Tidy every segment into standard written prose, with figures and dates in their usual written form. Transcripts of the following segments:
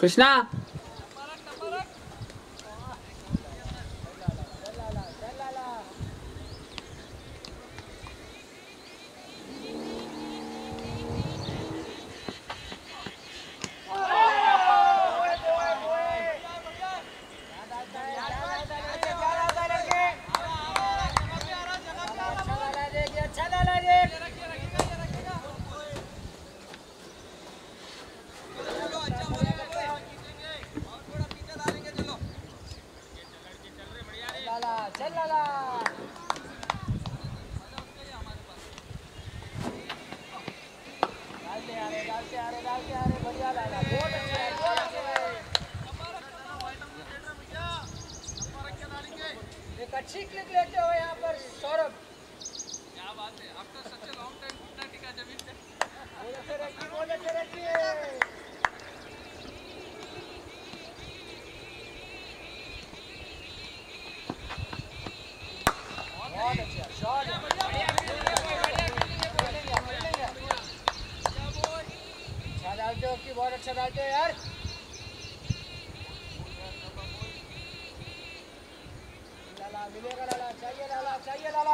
कृष्णा अच्छी क्लिक लेते हो यहाँ पर सौरभ। क्या बात है, after such a long time घुटना टिका जमीन पे। बोले से रखिए। बहुत अच्छा शॉट। अच्छा डालते हो कि बहुत अच्छा डालते हो यार। लाला मिलेगा, लाला चाहिए, लाला चाहिए, लाला।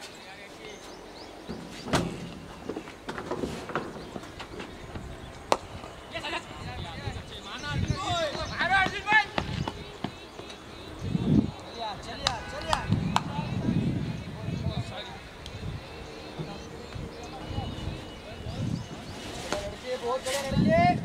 बहुत बड़े लड़के।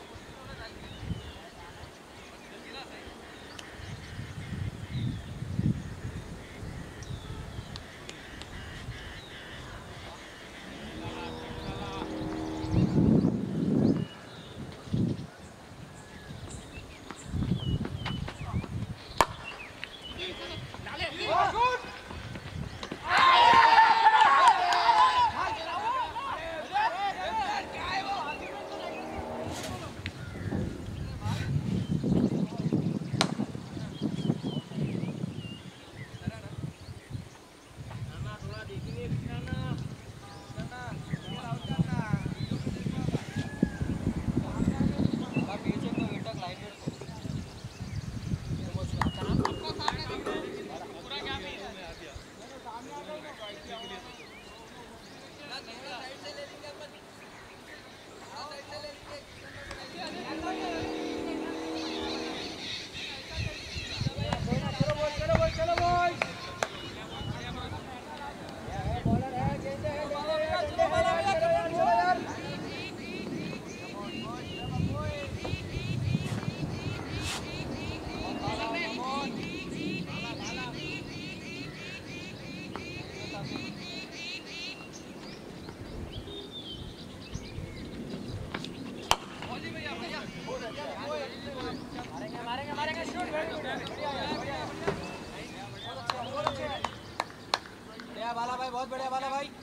बाला भाई, बहुत बढ़िया बाला भाई।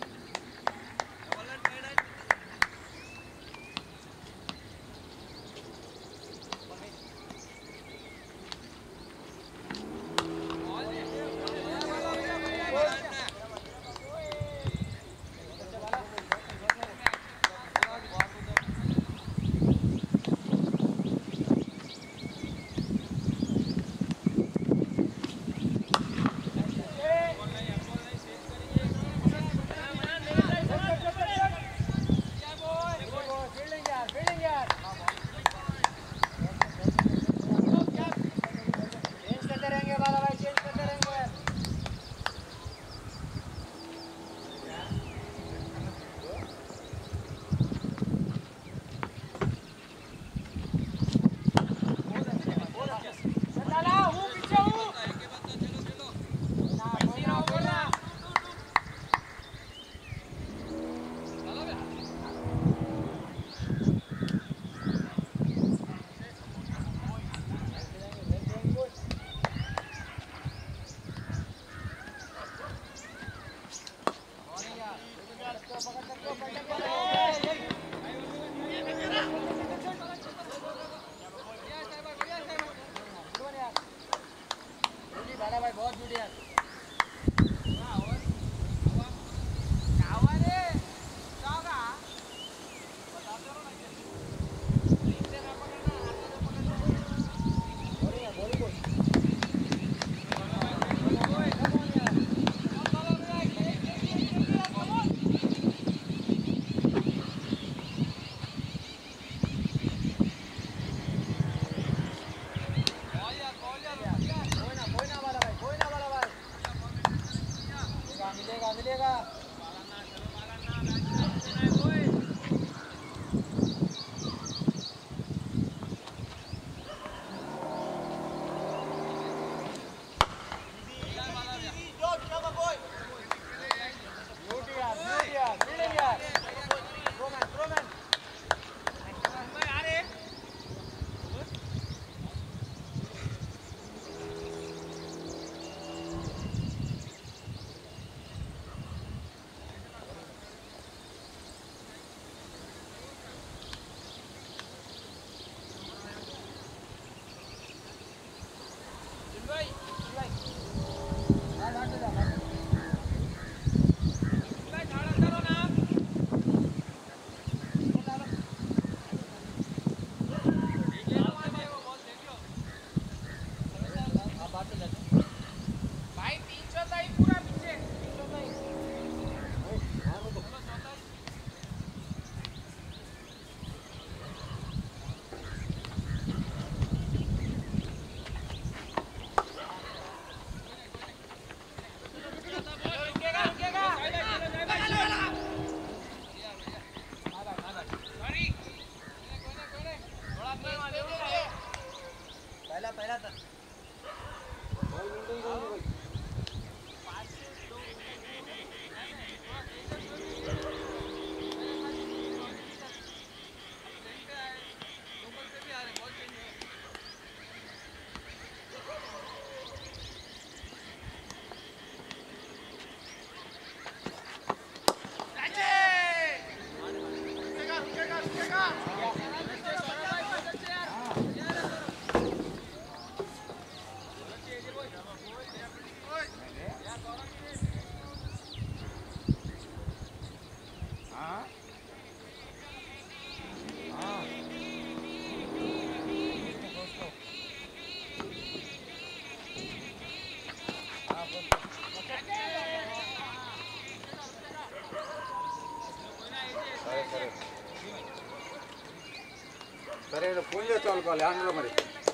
ఫోన్ చేసి తోలుకోవాలి ఆంధ్రలో మరి.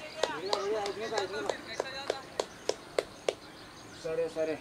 సరే సరే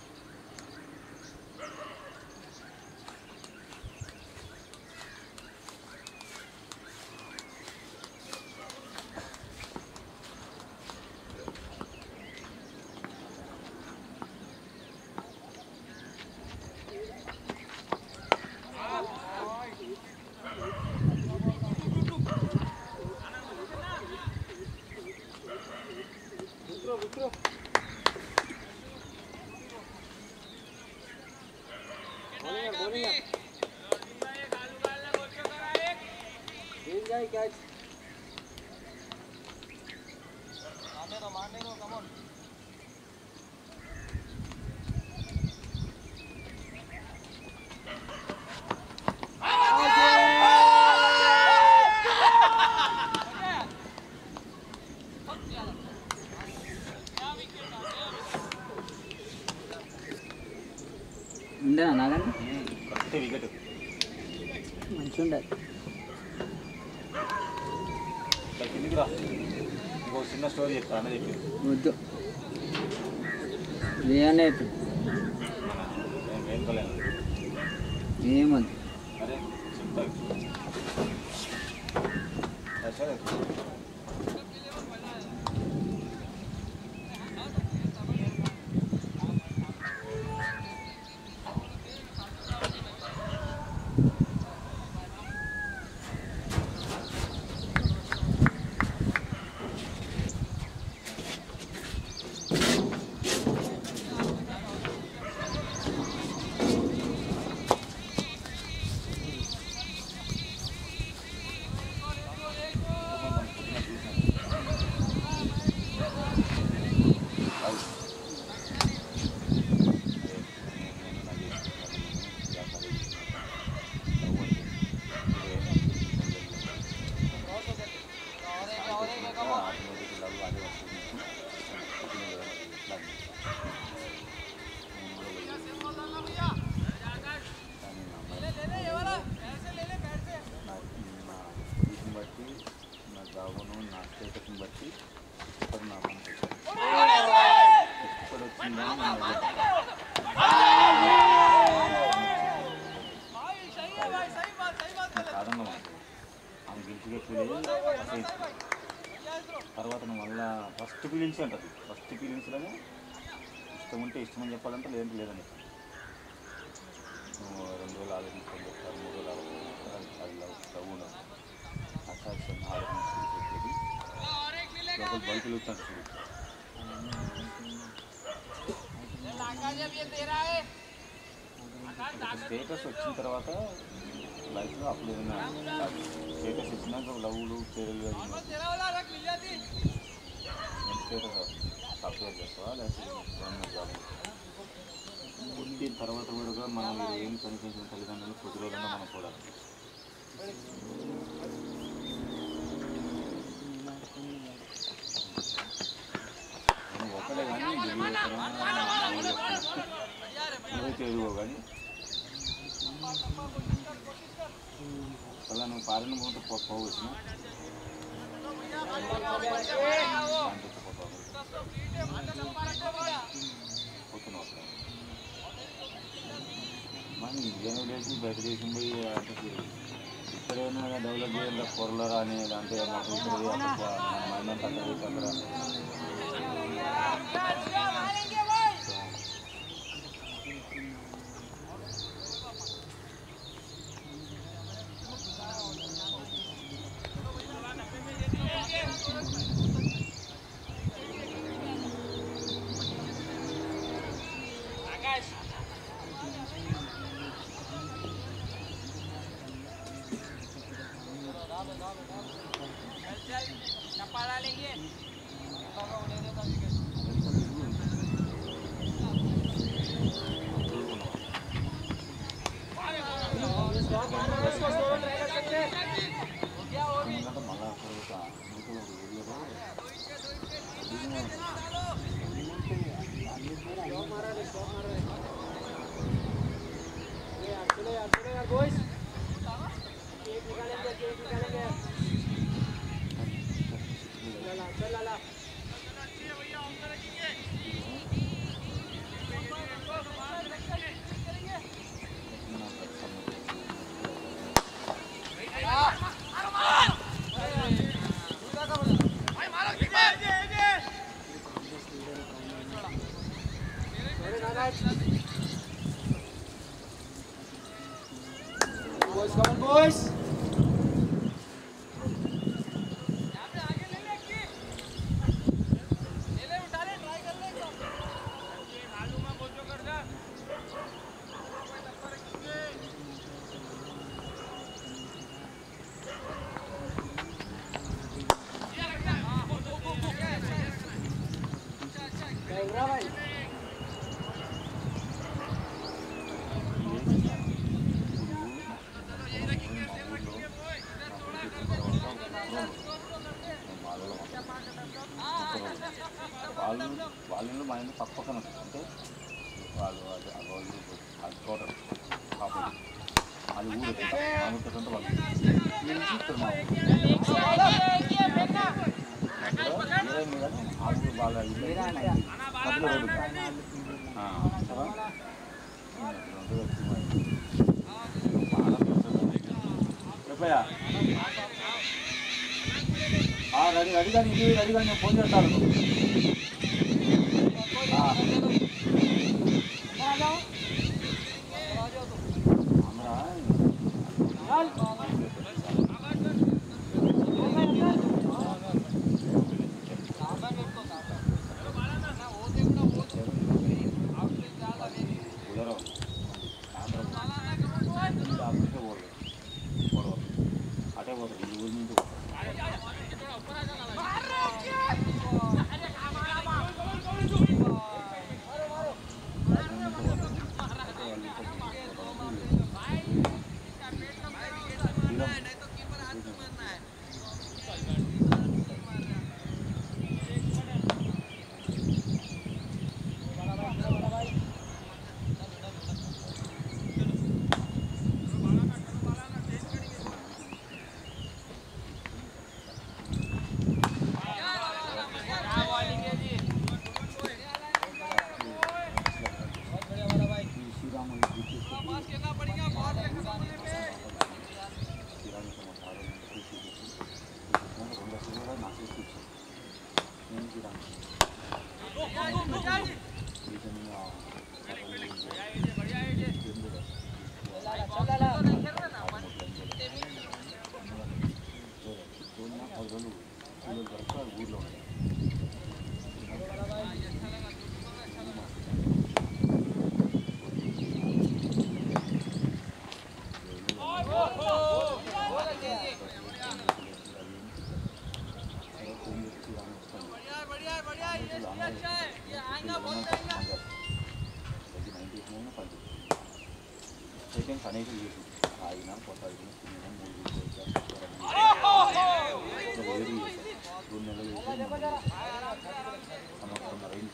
ఉండేనా నాగండి కరెక్ట్ వికెట్ మంచిగా ఉండాలి. కిందికి రా. ఇంకో చిన్న స్టోరీ చెప్తా అన్న చెప్పి వద్దు ఏమన్నా ఇప్పుడు ఏం కలేను ఏమద్దు. అరే చెప్తా సరే తర్వాత మళ్ళీ ఫస్ట్ ఫీలింగ్స్ అంటది. ఫస్ట్ ఫీలింగ్స్లోనే ఇష్టం ఉంటే ఇష్టం అని చెప్పాలంటే లేదంటే లేదని 2 రోజులు ఆలోచించుకొని చెప్తారు, 3 రోజులు ఆలోచించుకుంటారు. అది లవ్ ఉండదు. అట్రాక్షన్ ఆలోచించేది లోపల బయటలు వచ్చాడు చూడు. స్టేటస్ వచ్చిన తర్వాత లైఫ్లో అప్పుడు ఏదైనా స్టేటస్ వచ్చినాక లవ్లు పేర్లు స్టేటస్ అప్లై చేస్తావా లేకపోతే పుట్టిన తర్వాత కూడా మనం ఏం కనిపించిన తల్లిదండ్రులు కొద్ది రోజుల్లో మనం చూడాలి. ఒకటే కానీ నువ్వైతే ఎదుగో కానీ అలా నువ్వు పారిన పోతే పోవచ్చిన పోతున్నావు మన ఇండియన్ లేచి బయట దేశం పోయి అంటే ఇక్కడైనా డెవలప్ చేయాలి పొరలరా అనేది అంటే మాకు ఇక్కడ మన మైండ్ అంతా అక్కడ Boys, come on, boys. వాళ్ళు మా ఇంట్లో పక్కన అంటే వాళ్ళు అది టోటల్ కాకపోతే అది ఊరు ఆమెతో వాళ్ళు వాళ్ళ చెప్పయా రెడీ రెడీ కానీ ఇది రెడీ కానీ నేను ఫోన్ చేస్తాను అటే పోతుంది ఈ ఊరి నుంచి సెకండ్స్ అనేవి లేదు ఆగినా కొట్టాగిన తినడం 2 నెలలు సంవత్సరం రైలు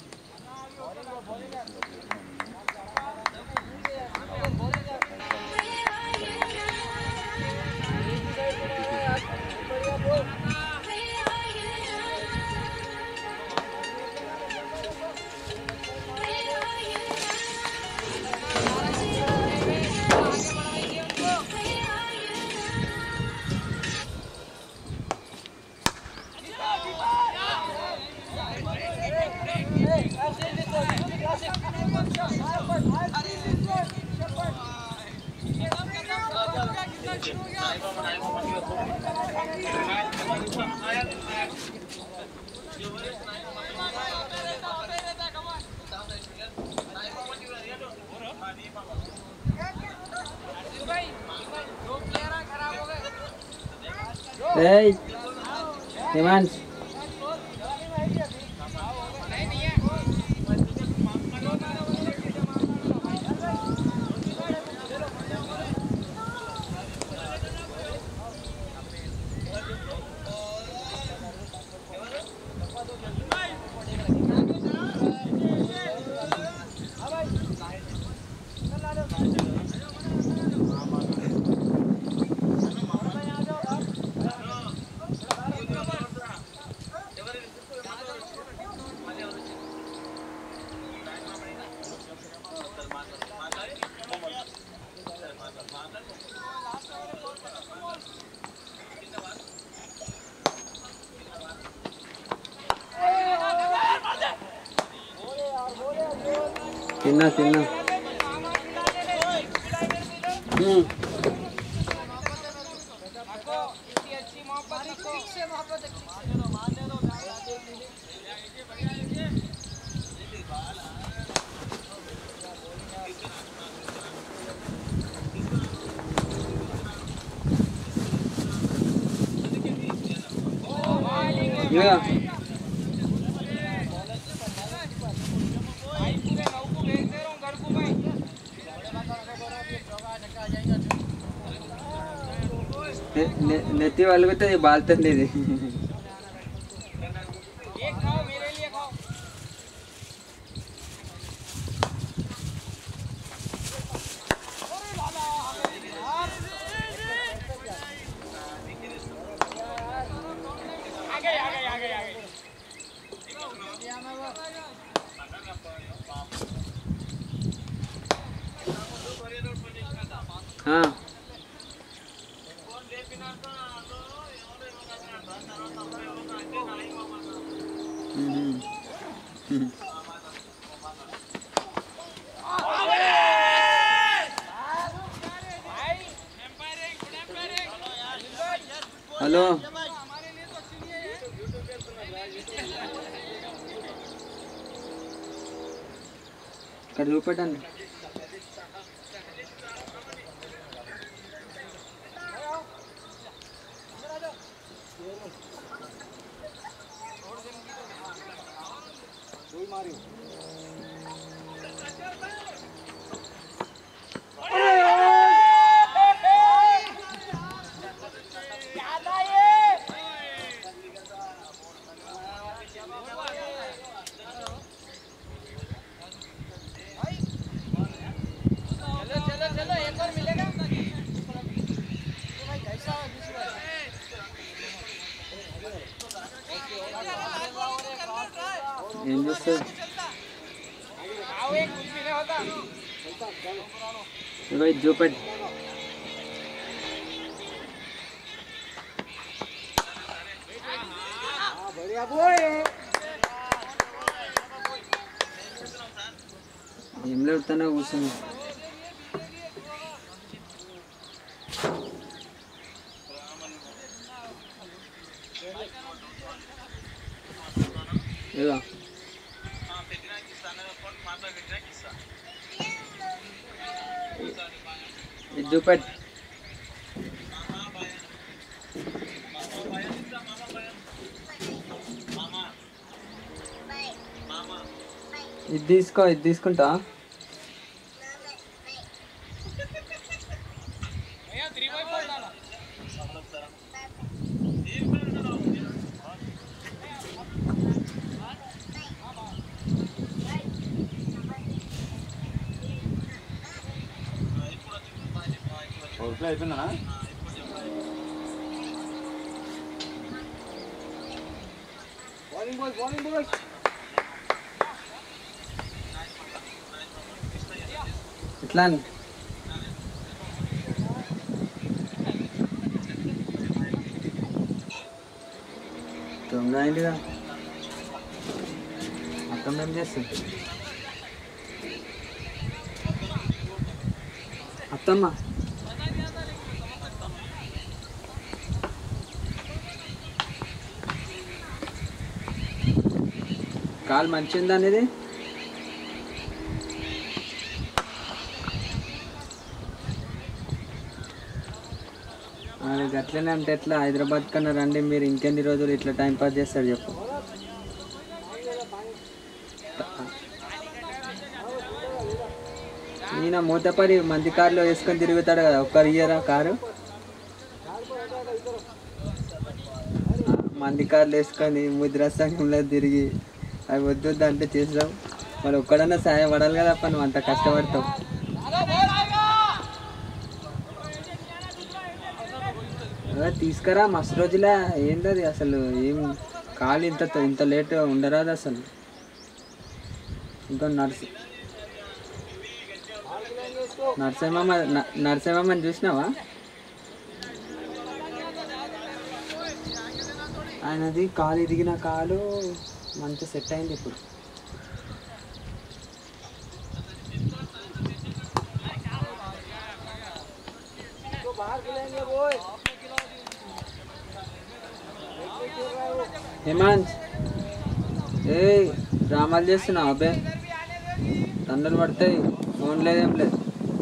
Hey, Demands. తిన్నా నెత్తి వలుగుతుంది బాలుతుంది ఇది హలో ఇక్కడ చూపెట్టండి ఏం చేస్తారు ఇగో ఇది చూపెట్టి ఏం లేవుతానా కూర్చున్నా ఇగో ఇది చూపెట్టి ఇది తీసుకో ఇది తీసుకుంటా అయిపోయిందా ఇట్లా తొందర అయిందిగా అర్థం ఏం చేస్తుంది అత్తమ్మ కాలు మంచిగా ఉందా అనేది అది అట్లనే అంటే ఎట్లా హైదరాబాద్ కన్నా రండి మీరు ఇంకెన్ని రోజులు ఇట్లా టైం పాస్ చేస్తారు చెప్పు ఈయన మూతపడి మంది కారులో వేసుకొని తిరుగుతాడు కదా ఒక్కరు ఇయ్యరా కారు మంది కార్లు వేసుకొని ముద్రా సంఘంలో తిరిగి అవి వద్దు అంటే చేసాం మరి ఒక్కడన్నా సాయం పడాలి కదా అప్ప నువ్వు అంత కష్టపడతావు తీసుకురా మస్తు రోజులే ఏంది అది అసలు ఏం కాలు ఇంత లేట్ ఉండరాదు అసలు ఇంకా నరసింహమ్మని చూసినావా ఆయనది కాలు ఇరిగిన కాలు మంచిగా సెట్ అయింది ఇప్పుడు హేమంత్ ఏ డ్రామాలు చేస్తున్నావు అబ్బే తండ్రులు పడతాయి ఫోన్ లేదేం లేదు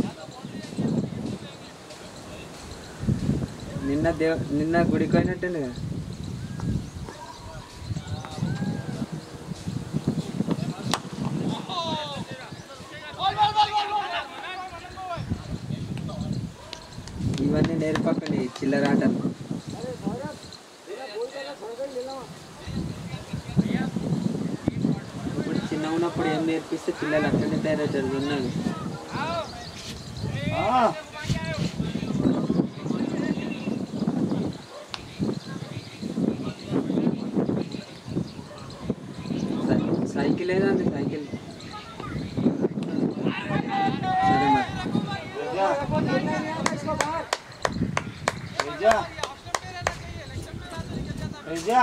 నిన్న గుడికి పోయినట్టుంది కదా ఇవన్నీ నేర్పకండి చిల్లరాటలు ఇప్పుడు చిన్న ఉన్నప్పుడు ఏం నేర్పిస్తే పిల్లలు అట్లనే తయారవుతారు విన్నాను సైకిల్ ఏదండి సైకిల్ సరే మరి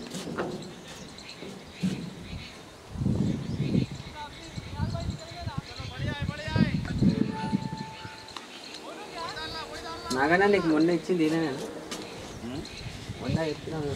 నాగన్నా నీకు మొన్న ఇచ్చింది ఈయన మొన్న ఇస్తున్నాను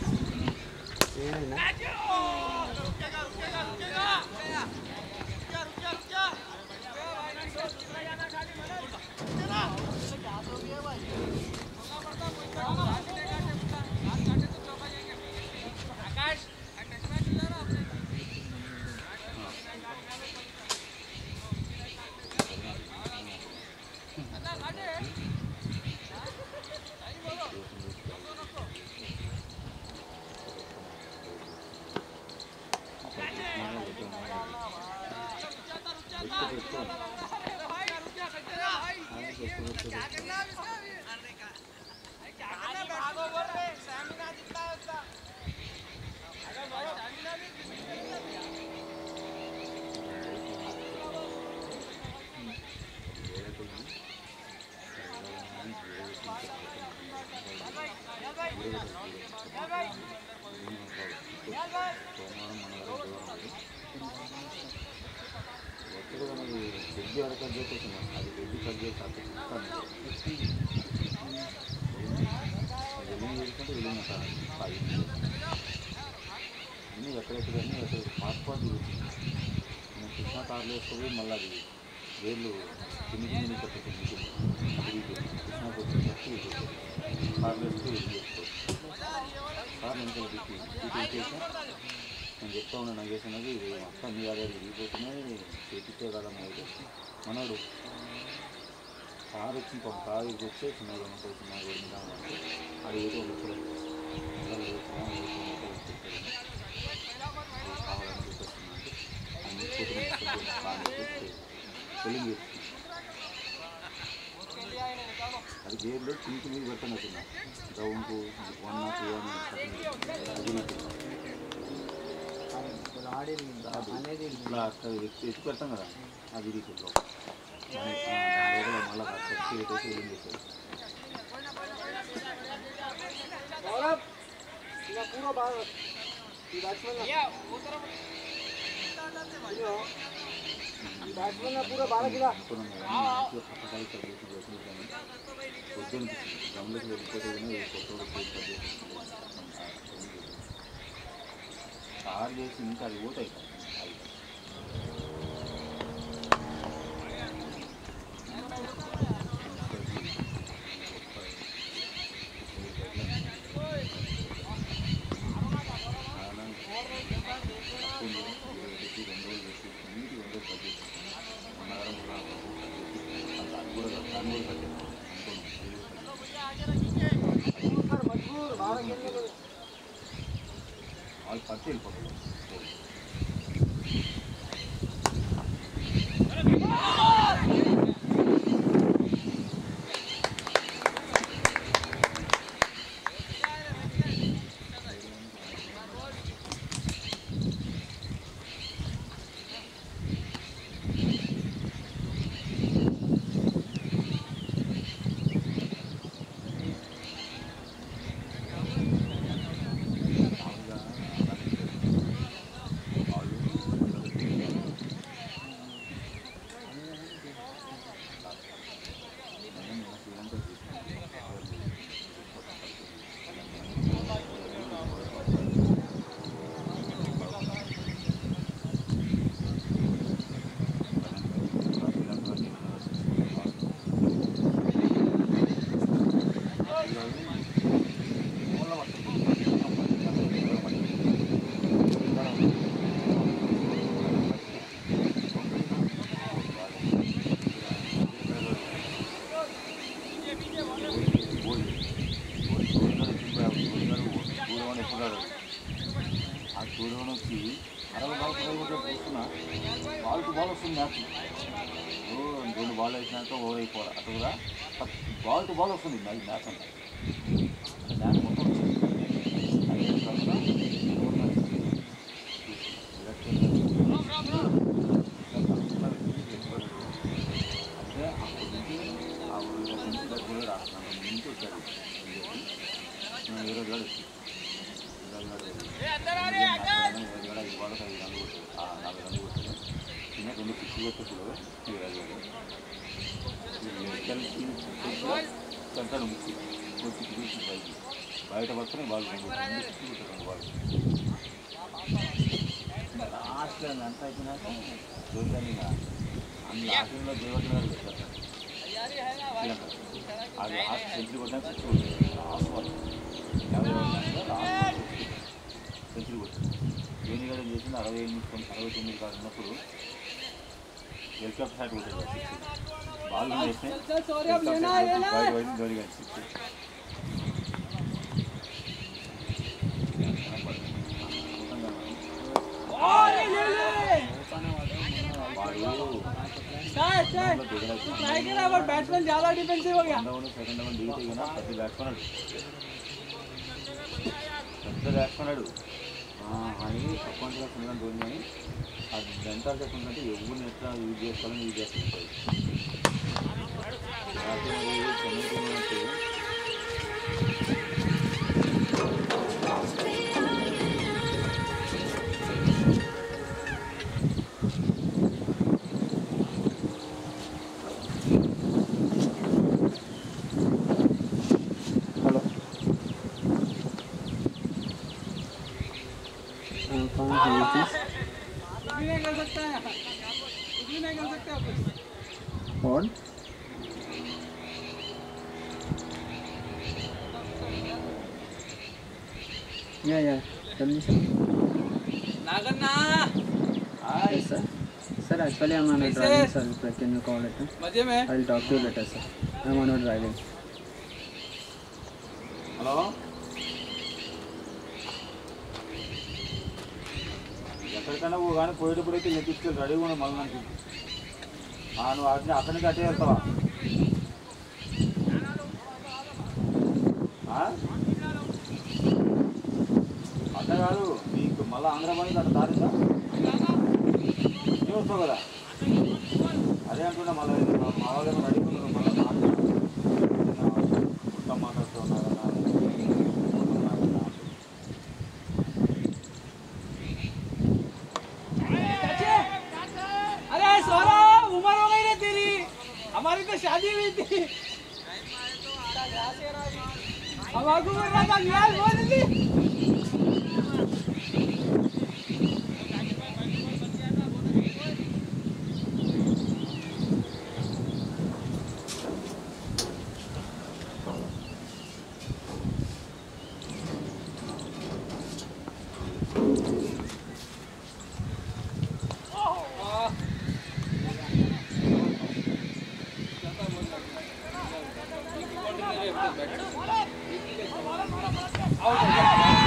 ఎక్కడెక్కడ పాస్పోర్ట్ కృష్ణా కార్లు వేసుకొని మళ్ళీ అది వేళ్ళు చిన్న చిన్న కట్టుకుంటుంది కృష్ణా వచ్చి కార్లు వేసుకు వెళ్ళి చేసుకోవచ్చు కార్ నేను ఇచ్చేసా నేను చెప్తా ఉన్నా నగేసినది ఇది మొత్తం మీ ఆధార్ విరిగిపోతున్నాయి చేపిచ్చే కాలం అయితే మనడు కారు వచ్చి కారు వచ్చే చిన్నగా చిన్నగా వెళ్ళినామంటే అది ఏదో లక్షలు అది గేర్లో చింకి మీద పెట్టనట్టున్నా గ్రౌండ్కు 1 అనేది ఇట్లా ఎత్తి పెడతాం కదా అది విరిగిపోతుంది మళ్ళీ పెట్టేసి ఏం చేసేది पूरा 12 किलो కార్ చేసి ఇంకా అది పోతాయి వాళ్ళు పట్టి వెళ్ళిపోతారు బాల్ వస్తుంది మ్యాచ్. 2 బాల్ వేసినాక ఓవర్ అయిపోవాలి. అటు కూడా బాల్ టు బాల్ వస్తుంది మ్యాచ్ అంతా. అంటే మ్యాచ్ మొత్తం వచ్చింది. అదే కాకుండా అంటే అప్పటి నుంచి ఆ ఊళ్ళో సెంచరీ కూడా రాస్తున్నాను. ముందు వచ్చాడు నేను ఈరోజు కూడా వచ్చి కూడా ఈ బాల్ 5 రన్లు కొట్టాడు. 4 రన్లు కొట్టాడు. చిన్న 2 6 కొట్టప్పుడు కంటాడు ముక్కి బయట పట్టుకుని బాల్ 2 బాల్ లాస్ట్ అంతా అయిపోయినాక రోజులని అన్ని ఆటల్లో దేవత గారు పెట్టారు. అది లాస్ట్ సెంచరీ కొట్టినాక 6 కొట్టాడు. లాస్ట్ బాల్ 50 లాస్ట్ సెంచరీ కొట్టాడు. ధోని గారు చేసింది 69 కాదు ఉన్నప్పుడు హెలికాప్టర్ షాట్ కొట్టాడు. బాల్ వేస్తే ధోని గారు 6. बैट्समैन ज्यादा डिफेंसिव हो गया. సెకండ్ రౌండ్ దిగితే కన్నా పెద్ద బ్యాట్స్మన్ అడు అని తక్కువ సుందరం ధోని అని అది ఎంత చెప్పుకుంటే ఎవరిని ఎట్లా యూజ్ చేసుకోవాలని యూజ్ చేసుకుంటారు. Chennai What? Yeah. Tell me, sir. Naganna. Yes, sir. Sir, actually I'm on a driving, sir. Can you call it? मजे में. I'll talk to you later, sir. I'm on a driving. Hello ఎక్కడికైనా నువ్వు కానీ పోయేటప్పుడు అయితే తీసుకెళ్ళి రెడీగా ఉన్నావు. మళ్ళీ నాకు నువ్వు వాటిని అక్కడి నుంచి అట్టే వెళ్తావా? అట్లా కాదు నీకు మళ్ళీ ఆంధ్రబాద్ అట్లా దారిందా నువ్వు వస్తావు కదా. అదే అంటున్నా మళ్ళీ మా వాళ్ళేమో రెడీగా ఉన్నారు. మళ్ళీ మొత్తం మాట్లాడుతూ ఉన్నారు కదా. उम्र हो गई ना तेरी, हमारी तो शादी हुई थी. अब आगू बढ़ रहा था यार बोल दी. Out.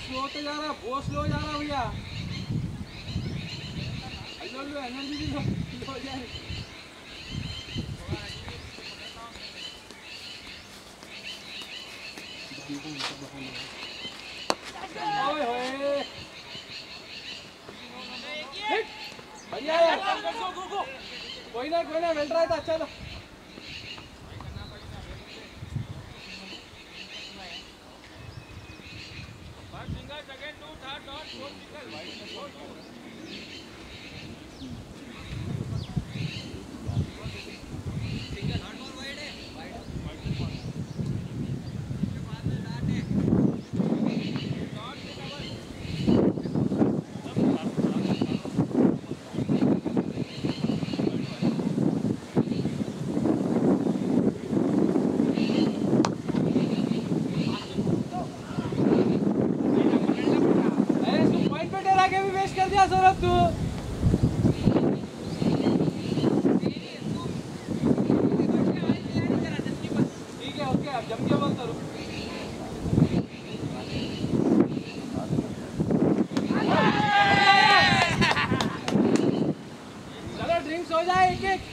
स्लो तो जा रहा, बहुत स्लो जा रहा भैया। लो एनर्जी भी लो जाए। ओए होए भैया कोई ना मिल रहा है तो अच्छा था। कर दिया सौरभ तू। ठीक है ओके अब जम के बोल करो। चलो ड्रिंक्स हो जाए एक एक।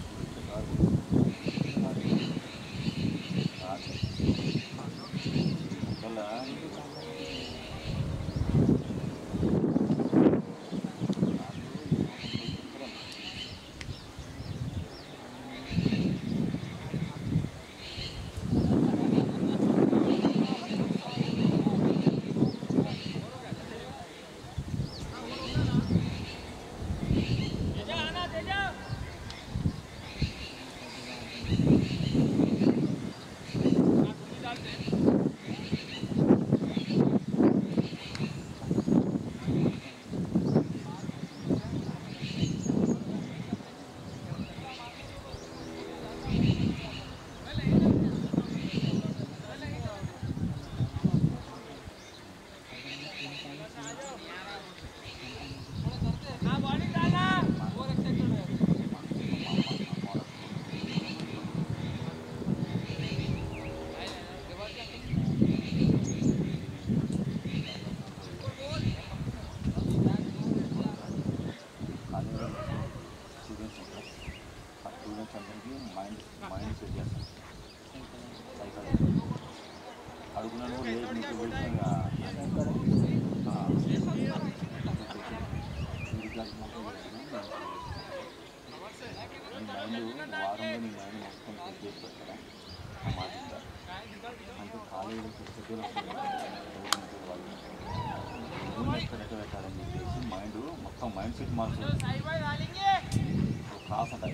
మైండ్ మొత్తం మైండ్ సెట్ మారుతుంది క్లాస్ అంటే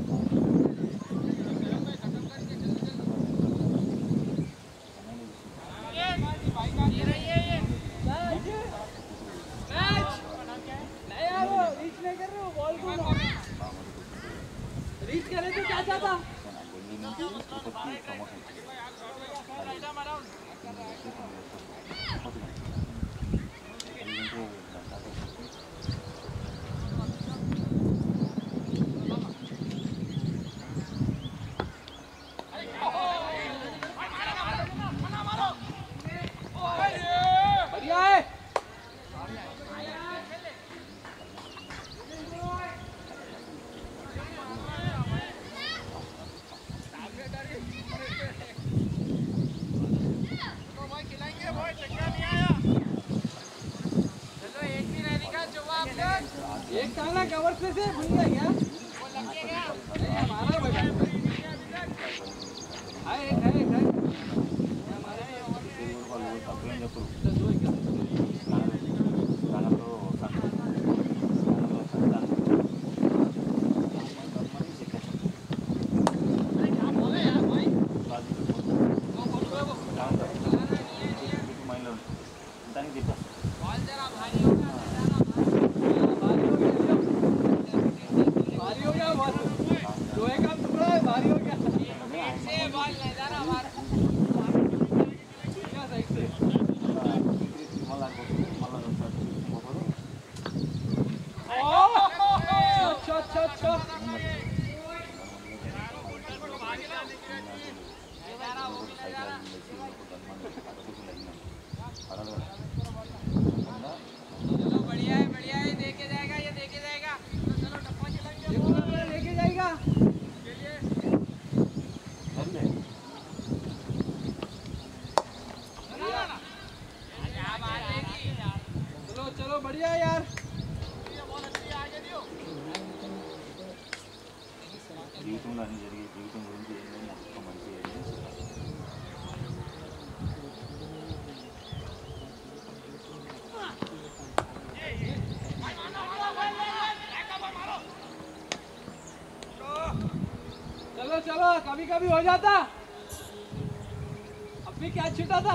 रीच करे तो क्या चाहता एक साला कवर से भूल गया क्या? हमारा बेटा है एक है అడగ జీవితంలో అన్ని జరిగే జీవితం గురించి ఏంటో మొత్తం మంచి चलो चलो कभी कभी हो जाता अब भी क्या छूटा था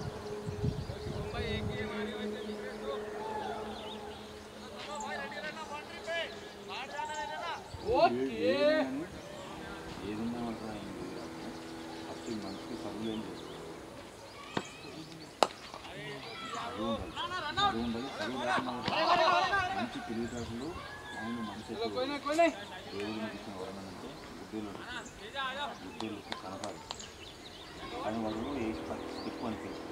ఏదన్నా మాత్రం అప్పుడు మనసుకి చదువు ఏం లేదు మంచి తెలివితేటలు ఆయన మనసు దేవుడిని ఇచ్చిన వరమనంటే బుద్ధులకు కనపాలి కానీ వాళ్ళు ఏ ఎక్కువ అనిపించారు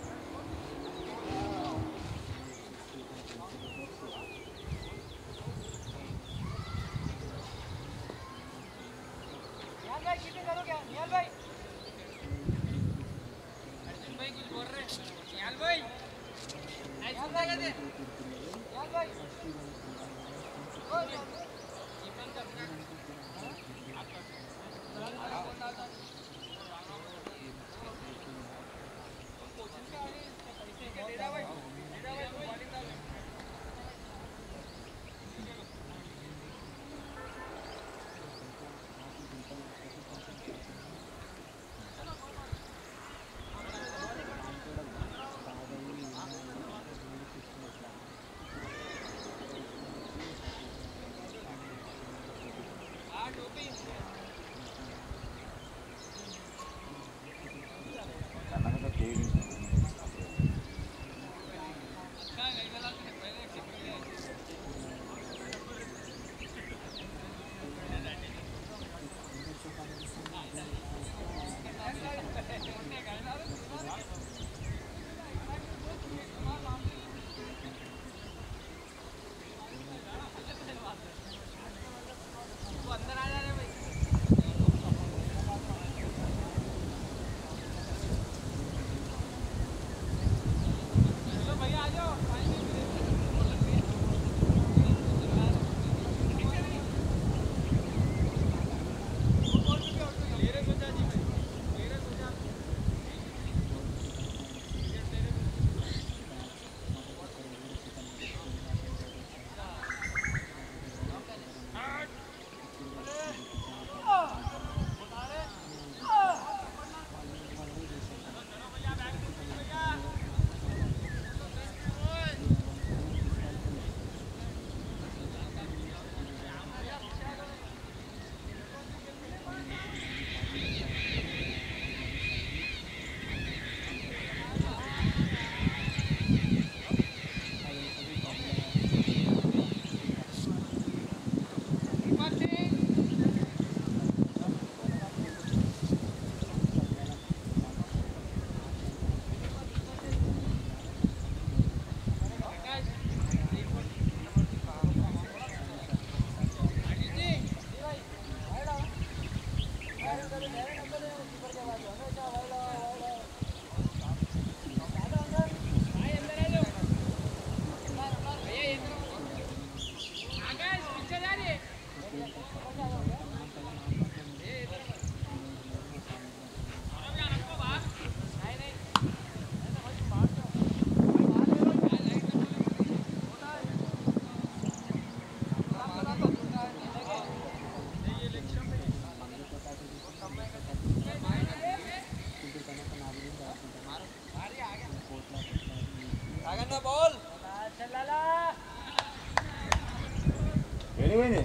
ఏమైంది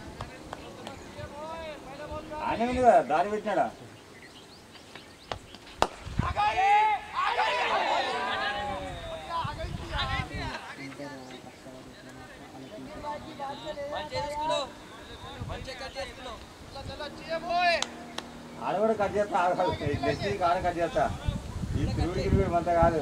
ఆయన ఉంది కదా దారి పెట్టినాడా ఆడ కూడా కట్ చేస్తా నెక్స్ట్ ఆడ కట్ చేస్తా ఈ తిరుగుడు అంతా కాదు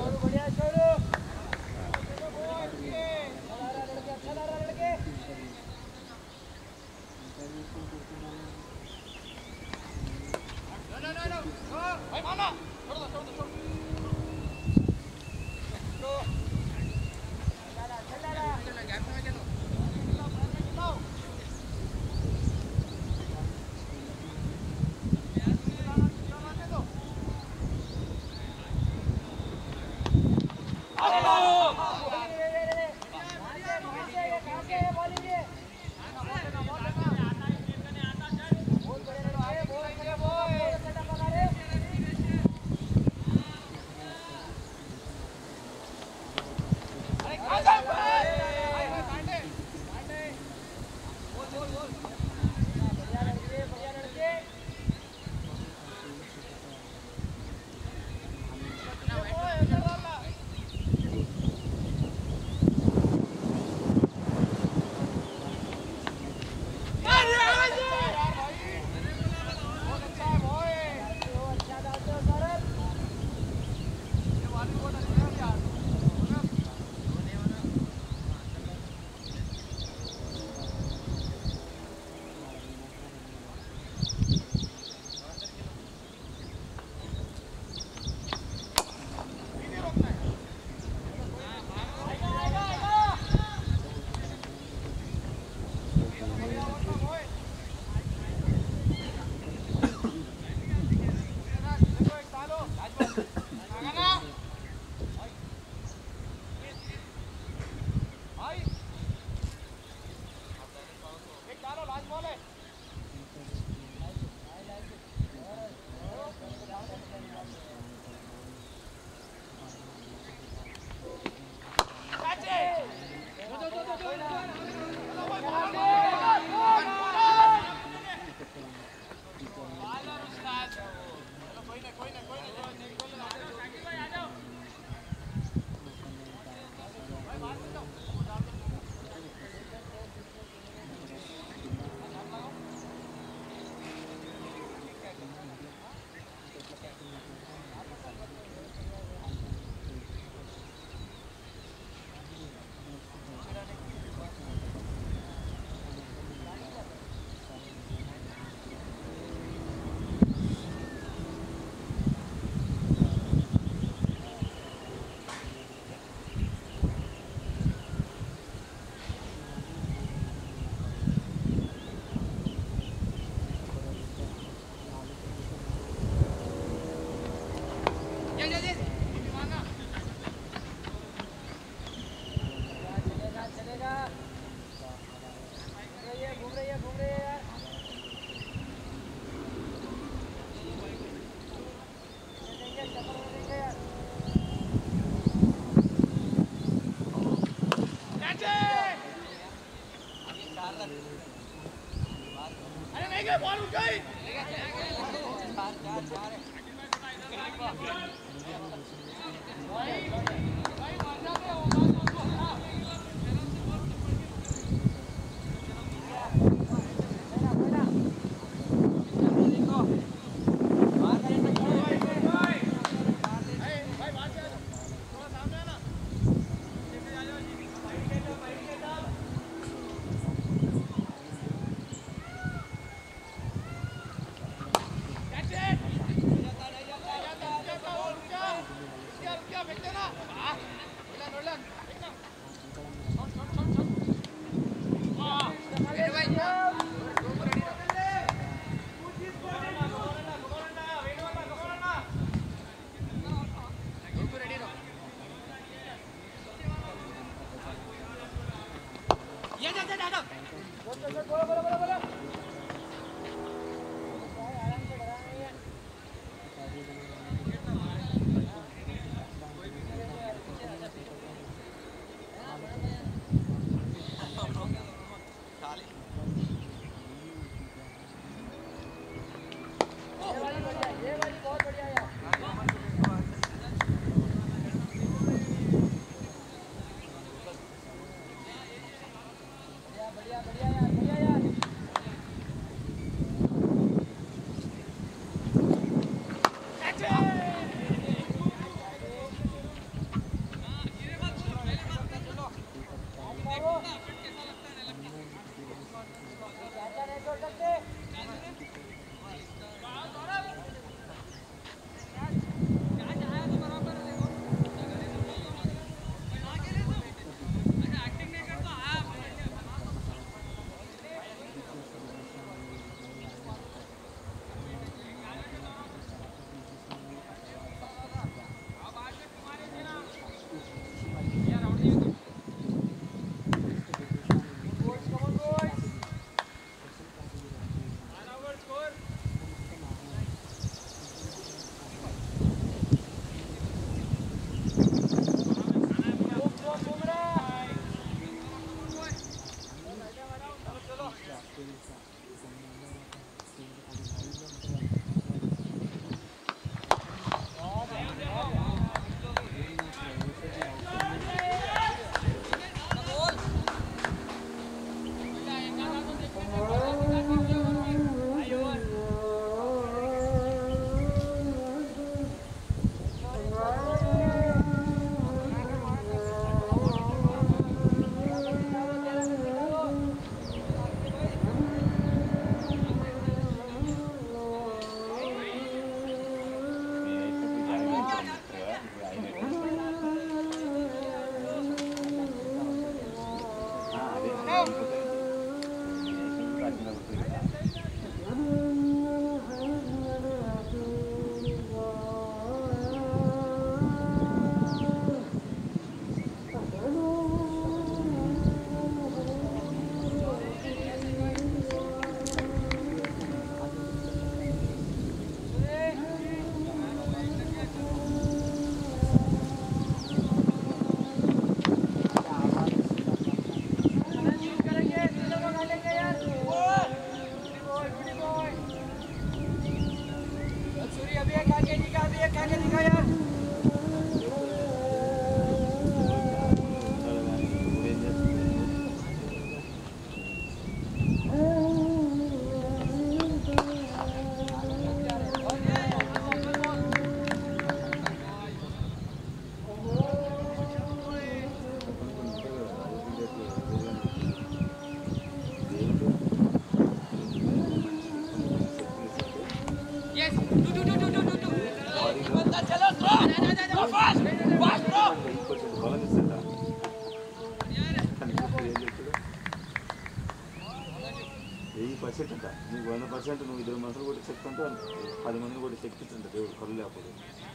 10% అంట. నీకు 100% నువ్వు 2 మనుషులు కూడా శక్తి ఉంటే 10 మందిని కూడా శక్తి ఇస్తుంట దేవుడు కళ్ళు లేకపోతే.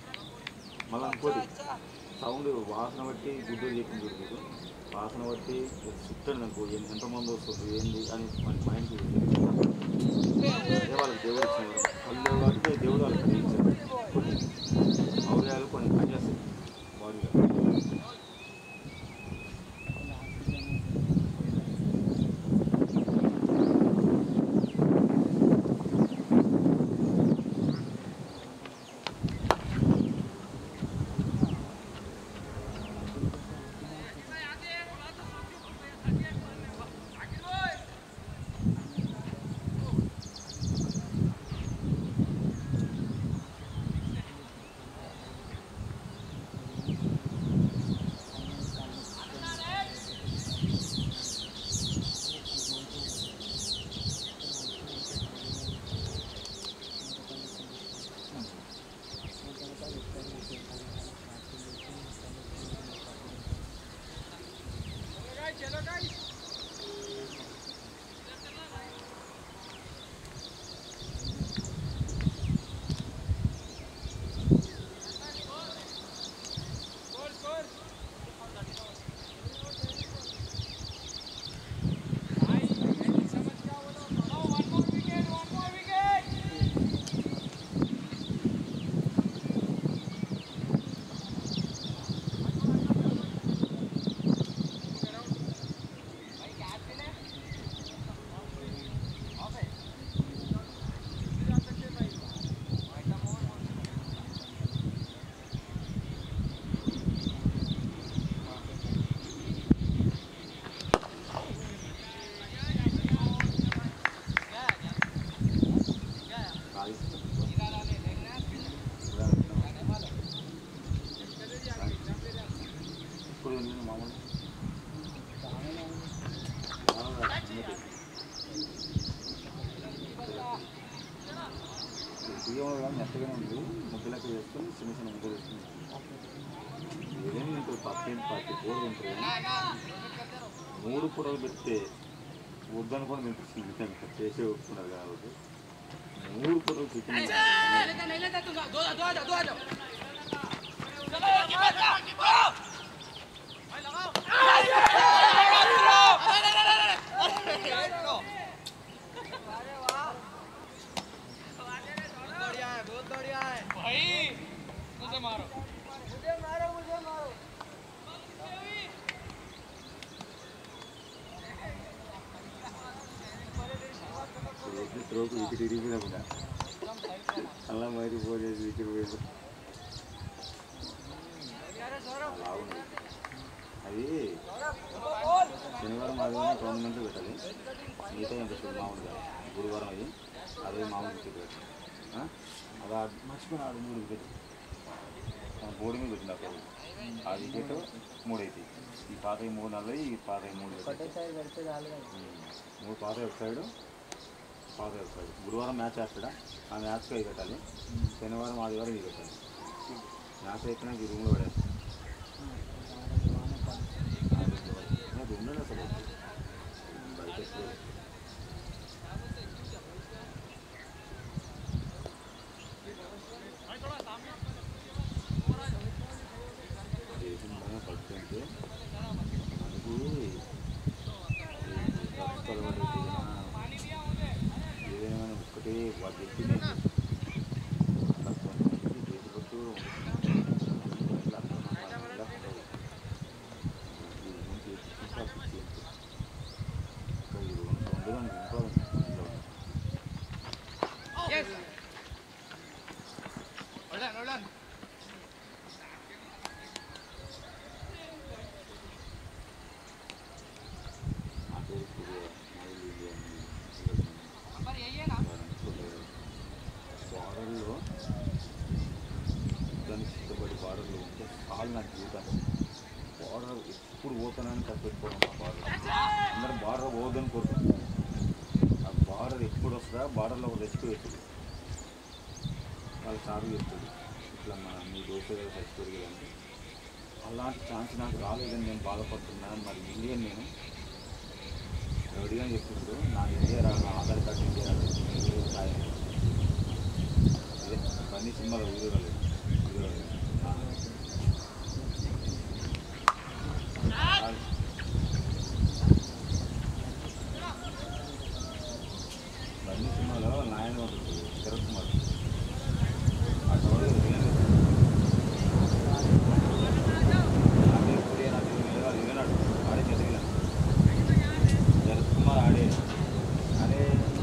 మళ్ళీ ఇంకోటి సౌండ్ వాసన బట్టి గుడ్డూరు చెప్పింది దొరుకుతుంది. వాసన బట్టి చెప్తాడు నాకు ఎంతమంది వస్తుంది ఏంది అని మన మైండ్కి వాళ్ళకి దేవుడు ఇచ్చిన కళ్ళు కాబట్టి దేవుడు వాళ్ళకి కలిగించాడు. కొన్ని అవయాలు కొన్ని పనిచేస్తాయి బాడీలో. బియ్యం కానీ మెత్తగానే ఉంటుంది. ముద్దలకి వేసుకొని చిన్న చిన్న ముద్దలు వేసుకుని ఏదైనా తింటారు. పప్పు కూర తింటారు. 3 పూటలు పెడితే వద్దనుకొని తింటారు. చేసే ఒప్పుకున్నారు కాబట్టి 3 పూటలు చికెన్ త్రోకు వికెట్ ఇరిగిపోయినప్పుడు అలా మరి పోలేదు వికెట్ పోయి అలా ఉంది. అది శనివారం ఆదివారం టోర్నమెంట్లో పెట్టాలి. మిగతా ఏం పెట్టాలి మామూలుగా గురువారం అయ్యి అదే మామూలు వికెట్ పెట్టాలి. అలా మర్చిపోయిన 3 వికెట్ బోర్డు మీద పెట్టింది. అప్పుడు ఆ వికెట్ 3 అవుతాయి. ఈ పాత 3 నల్లవి, ఈ పాత 3 3 పాత ఒక సైడు పాత ఒక సైడు. గురువారం మ్యాచ్ వేస్తాడా ఆ మ్యాచ్కి అవి పెట్టాలి. శనివారం ఆదివారం ఇది పెట్టాలి. మ్యాచ్ అయిపోయినాక ఈ రూమ్లో పడేస్తాం. అది ఉండదు అసలు బయట పడుతుంటే మనకి ఏదైనా ఒక్కటే వాళ్ళు చెప్పింది చేతిపట్టు బార్డర్లో దానికి ఇష్టపడి బార్డర్లో ఉంటే కాలు నాకు జీవితాన్ని బార్డర్ ఎప్పుడు పోతానని కనిపెట్టుకోవడం. ఆ బార్డర్ అందరూ బార్డర్ పోవద్దని కోరుకుంటాం. ఆ బార్డర్ ఎప్పుడు వస్తుందా బార్డర్లో ఒక రెస్క్ అవుతుంది. వాళ్ళు సాగు చెప్తుంది ఇట్లా మీ దోశ చచ్చిపోయి కదండి. అలాంటి ఛాన్స్ నాకు రాలేదని నేను బాధపడుతున్నాను. మరి ఇండియన్ నేను రెడీగా చెప్తున్నాడు. నా ఇండియా రా, నా ఆధార్ కార్డు ఇండియా సాయం ఇదే అన్ని సినిమాలో ఊరలేదు అన్ని సినిమాలో నాయన ఉంటుంది శరత్ కుమార్. అటు విన్నాడు ఆడే చదివినాడు. శరత్ కుమార్ ఆడే అదే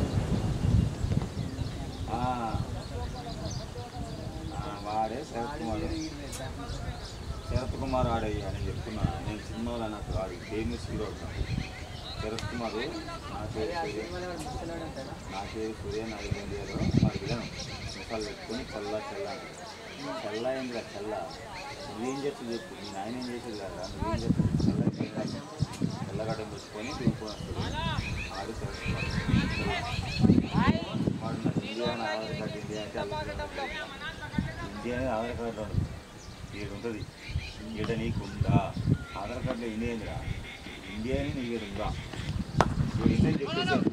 వాడే శరత్ కుమార్ ఆడయ్యా అని చెప్తున్నాను. నేను సినిమాలో నాకు ఆడి ఫేమస్ హీరో అవుతాను. శరత్ కుమార్ నా పేరు సూర్య నాలుగు ఇండియాలో వాడి విధానం ముఖాలు పెట్టుకొని చల్ల అయింది కదా చల్ల. నువ్వేం చేస్తుంది చెప్పు. నేను ఆయన ఏం చేసేది కదా. నువ్వేం చేస్తుంది చల్లగడ్డ పెట్టుకొని దిగిపోతాడు ఆడి శరత్ కుమార్. వాడు నాకు ఇండియా ఆధార్ కార్డు ఇండియా అంటే ఇండియా అనేది ఆధార్ కార్డు ఉండదు. ఇక్కడ ఉంటుంది ఈడ నీకుందా ఆధార్ కార్డులో ఇండియా ఏందిరా ఇండియా అని నీ దగ్గర ఉందా ఇండియా చెప్పేసారు.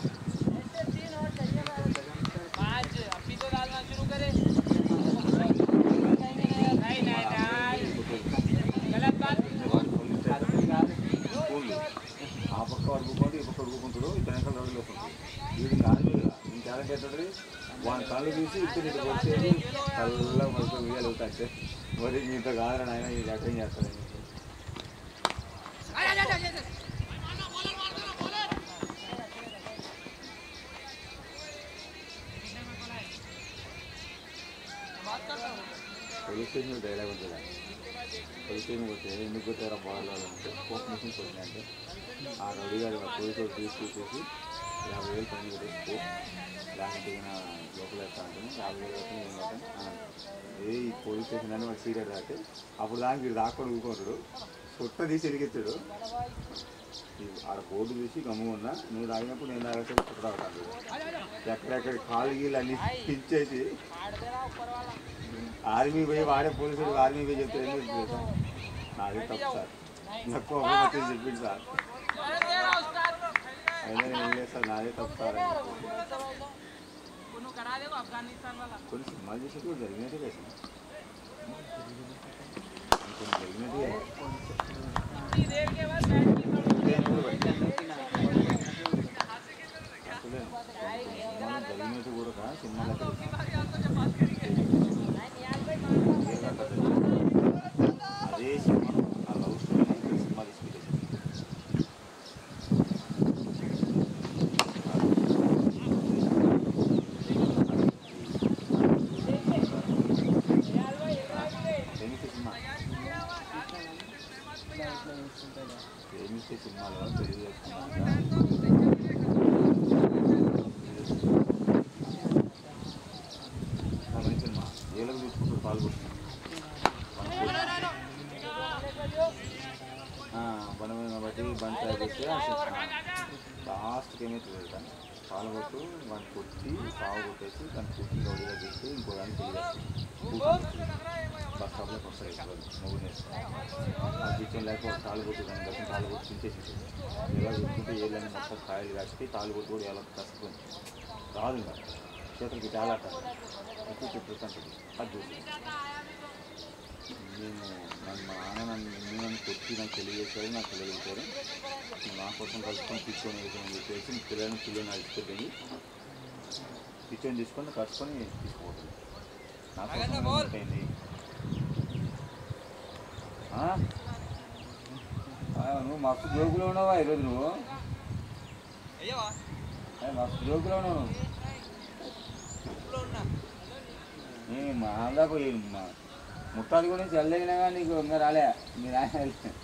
ఆ పక్క అడుగుకుంటూ ఈ పక్క అడుగుకుంటాడు. ఇతర వెనకాల అడుగులు వస్తుంటాడు. వీడు ఆర్మీ కదా ఇంక క్యారెక్టర్ అవుతుంది. వాని కళ్ళు తీసి ఇద్దరు ఇటు వచ్చేది చల్లగా మొత్తం ఉయ్యాలు అవుతాయి. మరి ఇంత కాదని ఆయన ఇది అటెండ్ చేస్తాడు. పోలీస్ స్టేషన్ డైలాగ్ ఉంటుంది. పోలీస్ స్టేషన్ పోతే ఎందుకు కొట్టారా బాగా అంటే కోర్టు మిషన్స్ వచ్చినాయంటే ఆ రెడీ గారు పోలీసు తీసేసి 50,000 పని పెట్టేసి లేకపోతే లోపల వేస్తా అంటే 50,000 ఏంటంటే ఏ ఈ పోలీస్ స్టేషన్ అని వాడు సీరియస్ అంటే అప్పుడు దానికి వీడు దాక్కొని ఊరుకుంటాడు. చుట్ట తీసి ఎదిగిస్తాడు. ఆడ బోర్డు చూసి గమ్ముగా ఉన్నా, నువ్వు తాగినప్పుడు నేను తాగితే పుట్ట తాగుతాను. ఎక్కడెక్కడ కాలు గీళ్ళు అన్ని ఇచ్చేసి ఆర్మీ పోయి వాడే పోలీసులు ఆర్మీ పోయి చెప్తే ఏం చేస్తాం? నాదే తప్పు సార్, నాకు వచ్చి చెప్పింది సార్. అయినా ఏం లేదు సార్, నాదే తప్పు సార్. కొన్ని సినిమాలు చేసి కూడా జరిగినట్టే కదా కొన్ని జరిగినట్టే జరిగినట్టు కూడా సినిమాలు అదే సినిమా ఆ లవ్ స్టోరీ సినిమా తీసుకెళ్ళేసి ప్రేమిస్తే సినిమాలో పెళ్లి సినిమా ఏలకు తీసుకుంటూ పాల్గొంటున్నాం బనమైన బట్టి బంద్ తయారు చేస్తే లాస్ట్కి ఏమవుతుంది కదా పాల్గొట్టు వాడిని కొట్టి సాగు కొట్టేసి దాన్ని కుట్టి గౌడిగా చేసి ఇంకో దాన్ని పెళ్లి బస్ స్టాప్లోకి వస్తాయి మొగ్గు నేర్చుకుని ఆ కిచెన్ లేక తాళ్ళు కొట్టు దాన్ని బట్టి తాళ్ళు కొట్టి చించేసి ఎలా చూసుకుంటే ఏళ్ళని మొత్తం కాయలు కాసి తాళ్ళు కొట్టు కూడా ఎలా కసుకుంది రాదు ఇంకా చేతులకి చాలా ఎక్కువ చెప్తుంటుంది అది చూసి నేను మా నాన్న నన్ను కొట్టి నాకు తెలియజేశారు, నాకు తెలియజేశారు. నా కోసం కలుసుకొని తీసుకొని వేసామని చెప్పేసి పిల్లని అడిచిపెట్టింది. కిచెన్ తీసుకొని కలుసుకొని తీసుకుపోతుంది. నా కోసం అయింది. నువ్వు మస్తు జోకులో ఉన్నావా ఈరోజు? నువ్వు మస్తు జోకులో ఉన్నావు. మా దాకా ముట్టాది కూడా చల్లదగినా కానీ నీకు ఇంకా రాలే మీరు ఆయన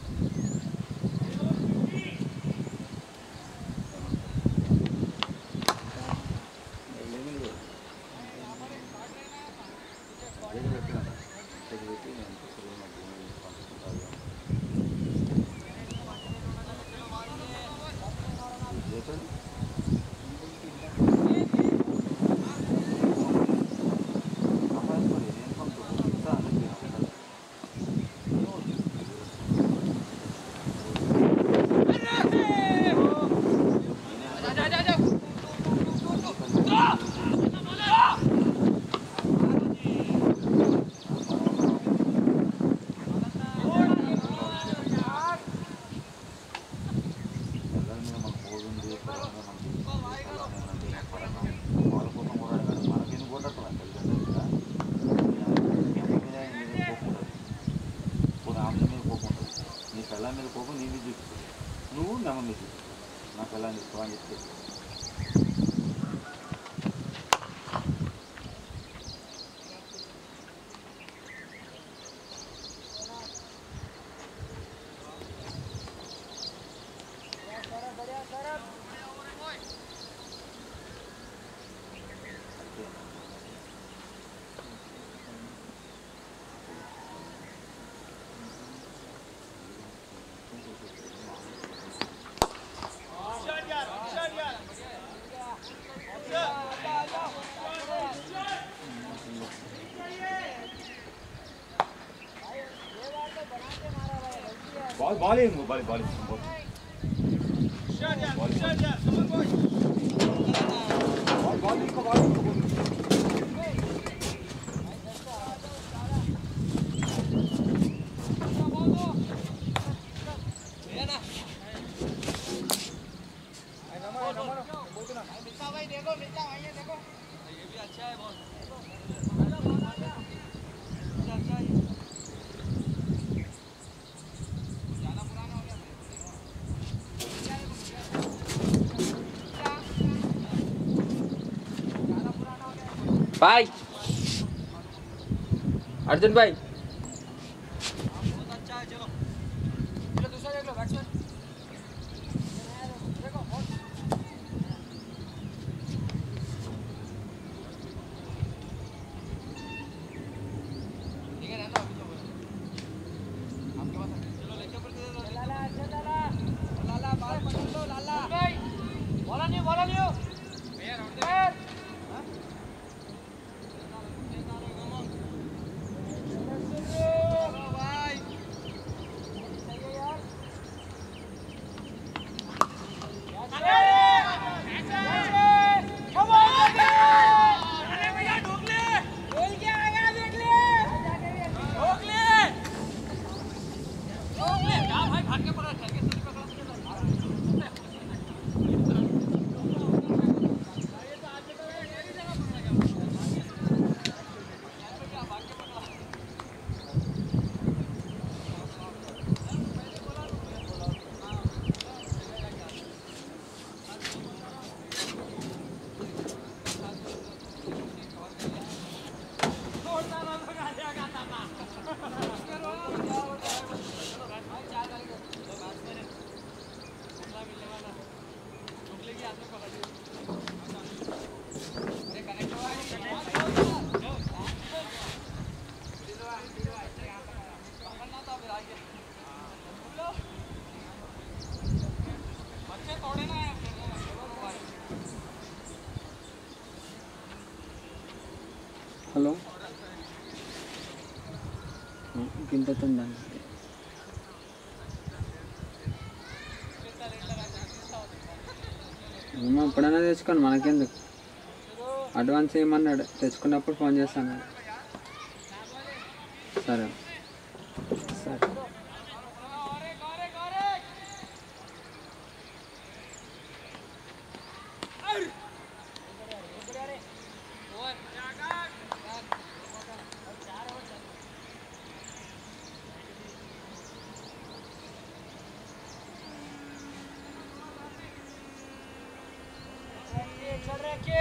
పిల్ల మీద కోపం నీ మీద చూపిస్తుంది, నువ్వు నమ్మ మీద చూపిస్తావు. నా పిల్లని తీసుకో అని చెప్పి bowling भाई अर्जुन भाई హలో గింత తొందండి ఏమో ఎప్పుడైనా తెచ్చుకోండి మనకెందుకు అడ్వాన్స్ ఏమన్నాడు తెచ్చుకున్నప్పుడు ఫోన్ చేస్తాను సరే సరే चल रखे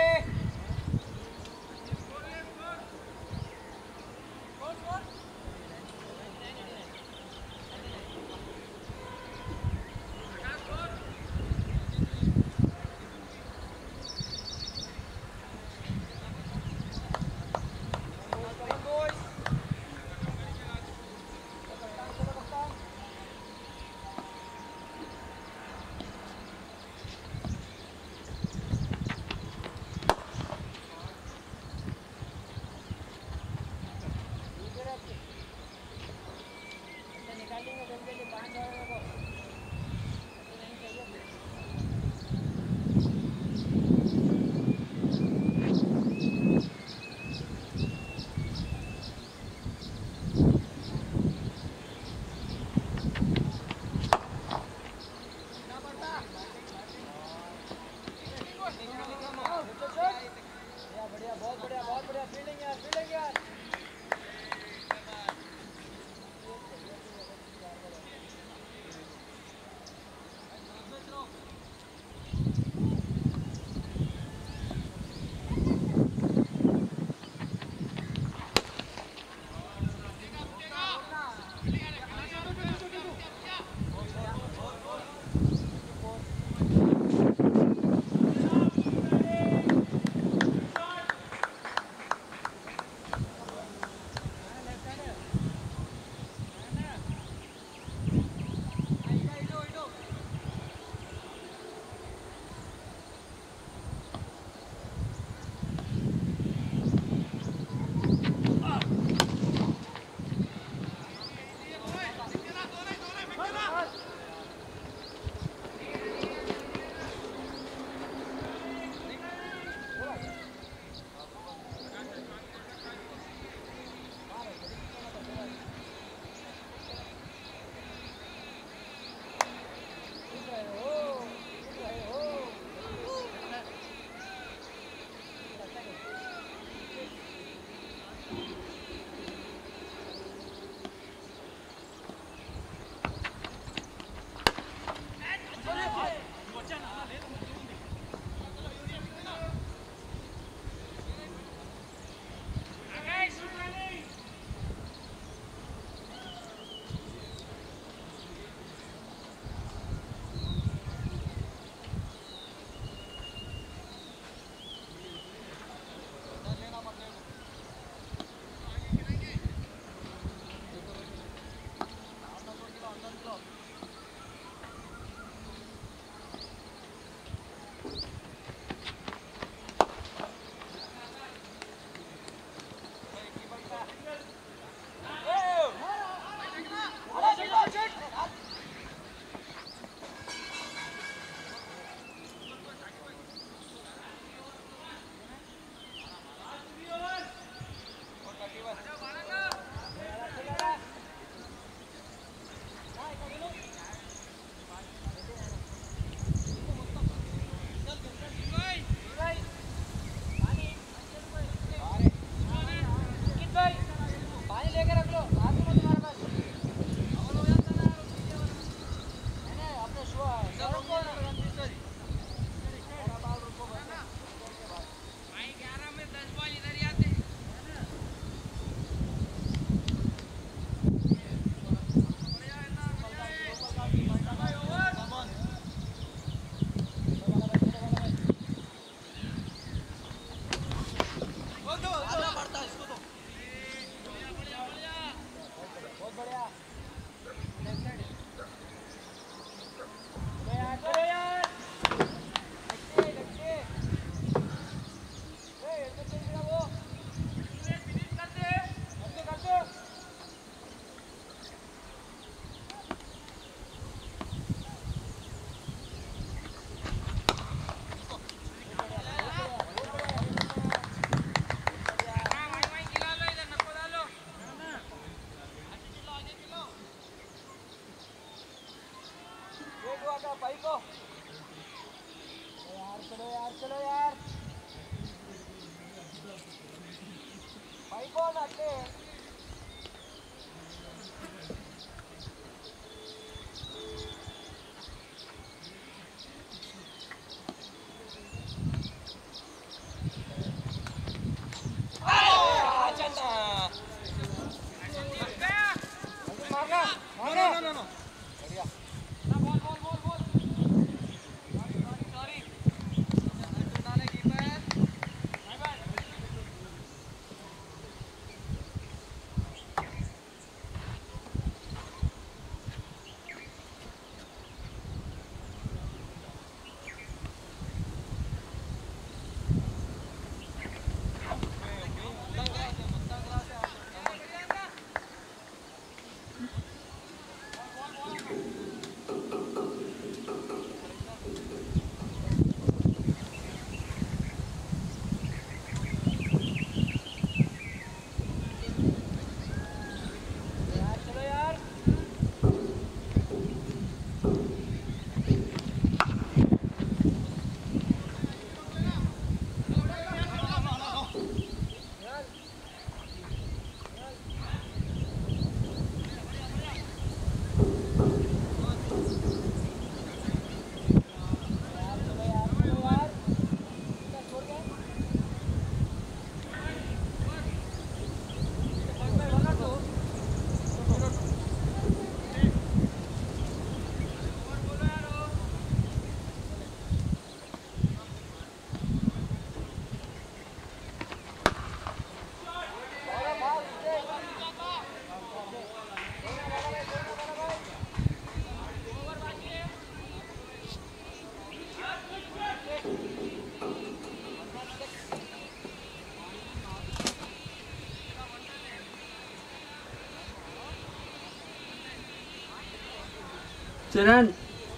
चरण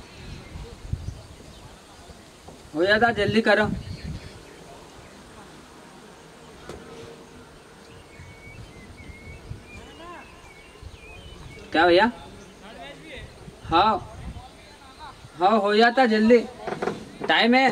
हो जाता, जल्दी करो। क्या भैया? हाँ हाँ हो जाता जल्दी, टाइम है।